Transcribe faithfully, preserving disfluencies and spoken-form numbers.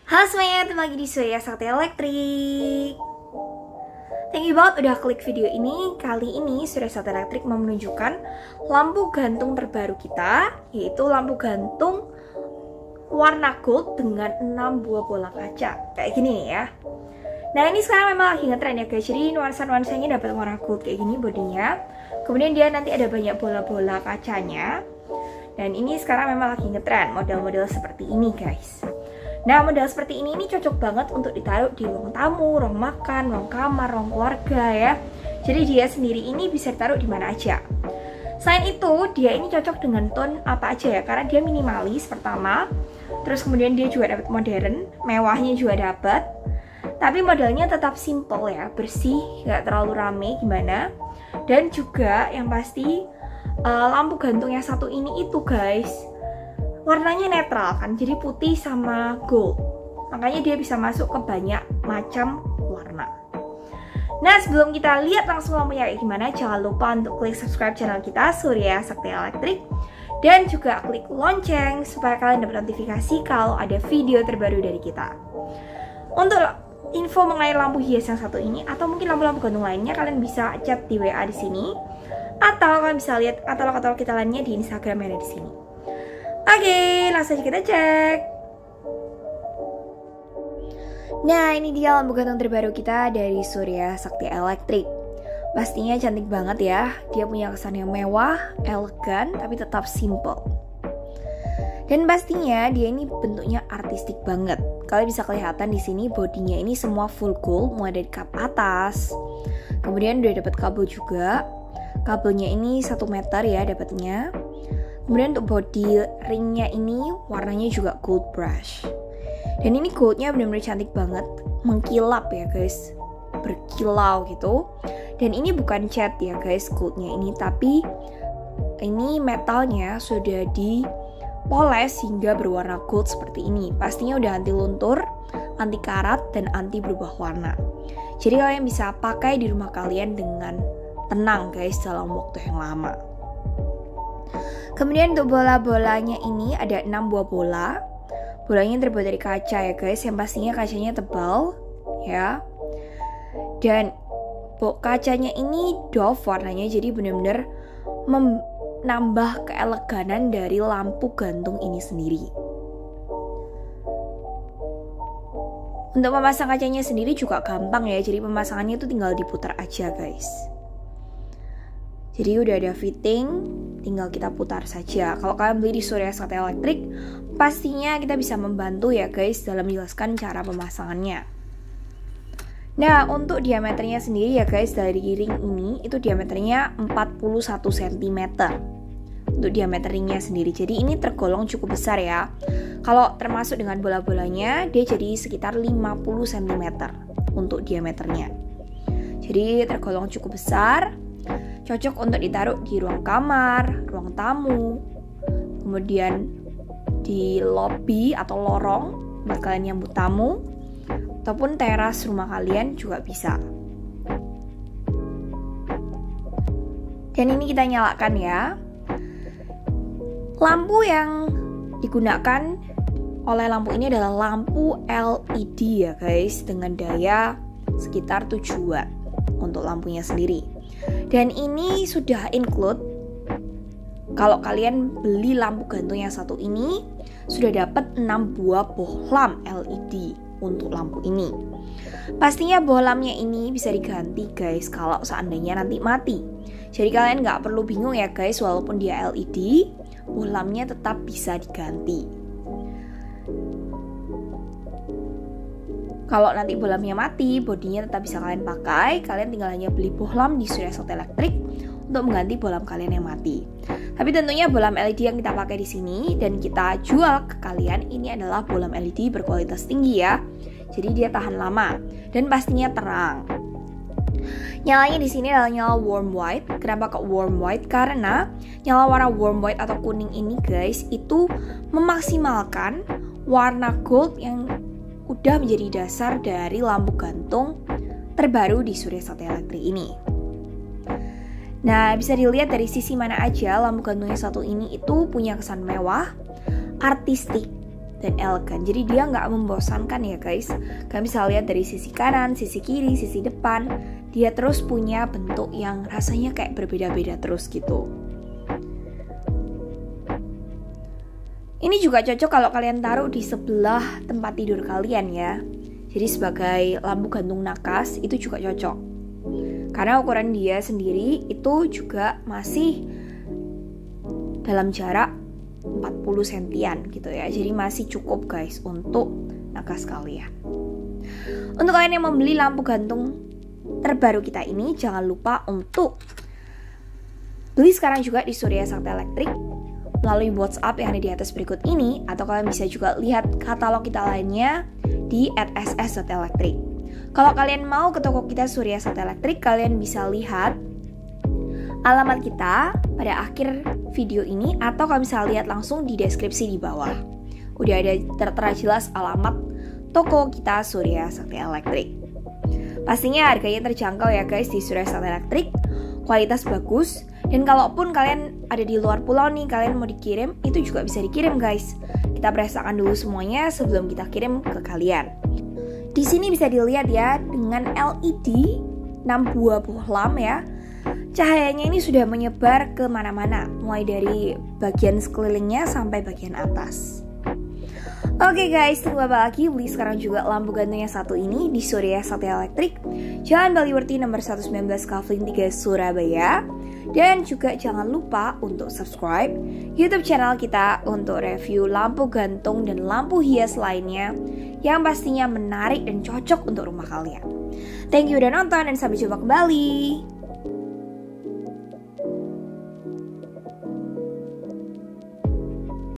Halo semuanya, ketemu lagi di Surya Sakti Elektrik. Thank you banget udah klik video ini. Kali ini Surya Sakti Elektrik mau menunjukkan lampu gantung terbaru kita, yaitu lampu gantung warna gold dengan enam buah bola kaca. Kayak gini nih ya. Nah ini sekarang memang lagi ngetren ya guys. Jadi nuansa-nuansanya dapat warna gold kayak gini bodinya. Kemudian dia nanti ada banyak bola-bola kacanya. Dan ini sekarang memang lagi ngetren model-model seperti ini guys. Nah model seperti ini ini cocok banget untuk ditaruh di ruang tamu, ruang makan, ruang kamar, ruang keluarga ya. Jadi dia sendiri ini bisa ditaruh di mana aja. Selain itu dia ini cocok dengan tone apa aja ya, karena dia minimalis pertama. Terus kemudian dia juga dapat modern, mewahnya juga dapat. Tapi modelnya tetap simple ya, bersih, nggak terlalu rame gimana. Dan juga yang pasti uh, lampu gantung yang satu ini itu guys, warnanya netral kan, jadi putih sama gold. Makanya dia bisa masuk ke banyak macam warna. Nah sebelum kita lihat langsung lampunya kayak gimana, jangan lupa untuk klik subscribe channel kita Surya Sakti Elektrik. Dan juga klik lonceng supaya kalian dapat notifikasi kalau ada video terbaru dari kita. Untuk info mengenai lampu hias yang satu ini atau mungkin lampu-lampu gantung lainnya, kalian bisa chat di W A di sini. Atau kalian bisa lihat katalog-katalog kita lainnya di Instagram yang ada di sini. Oke, langsung aja kita cek. Nah, ini dia lampu gantung terbaru kita dari Surya Sakti Elektrik. Pastinya cantik banget ya. Dia punya kesan yang mewah, elegan, tapi tetap simple. Dan pastinya dia ini bentuknya artistik banget. Kalian bisa kelihatan di sini bodinya ini semua full gold, mulai dari kap atas. Kemudian udah dapat kabel juga. Kabelnya ini satu meter ya dapatnya. Kemudian untuk body ringnya ini warnanya juga gold brush. Dan ini goldnya benar-benar cantik banget, mengkilap ya guys, berkilau gitu. Dan ini bukan cat ya guys goldnya ini, tapi ini metalnya sudah dipoles hingga berwarna gold seperti ini. Pastinya udah anti luntur, anti karat, dan anti berubah warna. Jadi kalian bisa pakai di rumah kalian dengan tenang guys dalam waktu yang lama. Kemudian untuk bola-bolanya ini ada enam buah bola. Bolanya terbuat dari kaca ya guys, yang pastinya kacanya tebal ya. Dan kacanya ini doff warnanya, jadi benar-benar menambah keeleganan dari lampu gantung ini sendiri. Untuk memasang kacanya sendiri juga gampang ya, jadi pemasangannya itu tinggal diputar aja guys. Jadi udah ada fitting, tinggal kita putar saja. Kalau kalian beli di Surya Sakti Elektrik, pastinya kita bisa membantu ya guys dalam menjelaskan cara pemasangannya. Nah untuk diameternya sendiri ya guys, dari ring ini itu diameternya empat puluh satu sentimeter. Untuk diameter ringnya sendiri, jadi ini tergolong cukup besar ya. Kalau termasuk dengan bola-bolanya, dia jadi sekitar lima puluh sentimeter untuk diameternya. Jadi tergolong cukup besar. Cocok untuk ditaruh di ruang kamar, ruang tamu, kemudian di lobi atau lorong buat kalian nyambut tamu, ataupun teras rumah kalian juga bisa. Dan ini kita nyalakan ya. Lampu yang digunakan oleh lampu ini adalah lampu L E D ya guys, dengan daya sekitar tujuh watt untuk lampunya sendiri. Dan ini sudah include, kalau kalian beli lampu gantung yang satu ini, sudah dapat enam buah bohlam L E D untuk lampu ini. Pastinya bohlamnya ini bisa diganti guys kalau seandainya nanti mati. Jadi kalian nggak perlu bingung ya guys, walaupun dia L E D, bohlamnya tetap bisa diganti. Kalau nanti bohlamnya mati, bodinya tetap bisa kalian pakai. Kalian tinggal hanya beli bohlam di Surya Sakti Elektrik untuk mengganti bohlam kalian yang mati. Tapi tentunya bohlam L E D yang kita pakai di sini dan kita jual ke kalian ini adalah bohlam L E D berkualitas tinggi ya. Jadi dia tahan lama dan pastinya terang. Nyalanya di sini adalah nyala warm white. Kenapa kok warm white? Karena nyala warna warm white atau kuning ini guys, itu memaksimalkan warna gold yang udah menjadi dasar dari lampu gantung terbaru di Surya Sakti Elektrik ini. Nah, bisa dilihat dari sisi mana aja lampu gantung yang satu ini itu punya kesan mewah, artistik, dan elegan. Jadi dia nggak membosankan ya guys. Kalian bisa lihat dari sisi kanan, sisi kiri, sisi depan, dia terus punya bentuk yang rasanya kayak berbeda-beda terus gitu. Ini juga cocok kalau kalian taruh di sebelah tempat tidur kalian ya. Jadi sebagai lampu gantung nakas itu juga cocok. Karena ukuran dia sendiri itu juga masih dalam jarak empat puluh sentian gitu ya. Jadi masih cukup guys untuk nakas kalian. Untuk kalian yang membeli lampu gantung terbaru kita ini, jangan lupa untuk beli sekarang juga di Surya Sakti Elektrik melalui WhatsApp yang ada di atas berikut ini, atau kalian bisa juga lihat katalog kita lainnya di at s s dot elektrik. Kalau kalian mau ke toko kita Surya Sakti Elektrik, kalian bisa lihat alamat kita pada akhir video ini, atau kalian bisa lihat langsung di deskripsi di bawah. Udah ada tertera jelas alamat toko kita Surya Sakti Elektrik. Pastinya harganya terjangkau ya guys di Surya Sakti Elektrik, kualitas bagus. Dan kalaupun kalian ada di luar pulau nih, kalian mau dikirim, itu juga bisa dikirim guys. Kita periksakan dulu semuanya sebelum kita kirim ke kalian. Di sini bisa dilihat ya, dengan L E D enam buah bohlam ya. Cahayanya ini sudah menyebar ke mana-mana, mulai dari bagian sekelilingnya sampai bagian atas. Oke guys, tunggu apa lagi? Beli sekarang juga lampu gantung yang satu ini di Surya Sakti Elektrik, Jalan Baliwerti nomor seratus sembilan belas Kavling tiga Surabaya. Dan juga jangan lupa untuk subscribe YouTube channel kita untuk review lampu gantung dan lampu hias lainnya yang pastinya menarik dan cocok untuk rumah kalian. Thank you udah nonton dan sampai jumpa kembali.